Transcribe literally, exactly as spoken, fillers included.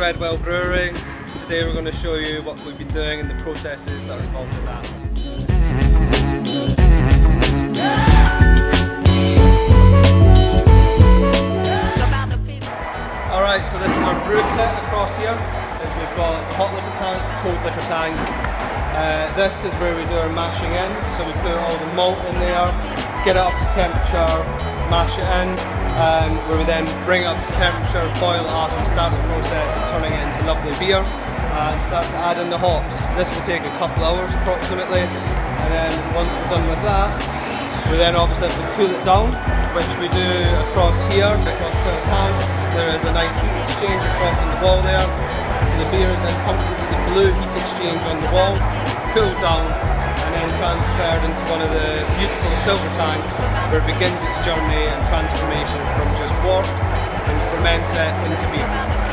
Redwell Brewery. Today we're going to show you what we've been doing and the processes that are involved in that. Alright, so this is our brew kit across here. We've got the hot liquor tank, cold liquor tank. Uh, this is where we do our mashing in, so we put all the malt in there, get it up to temperature, mash it in, um, where we then bring it up to temperature, boil it up and start the process of turning it into lovely beer uh, and start to add in the hops. This will take a couple hours approximately, and then once we're done with that, we then obviously have to cool it down, which we do across here, across two tanks. There is a nice heat exchange across on the wall there. So the beer is then pumped into the blue heat exchange on the wall, cooled down, and then transferred into one of the beautiful silver tanks where it begins its journey and transformation from just wort and ferment it into beer.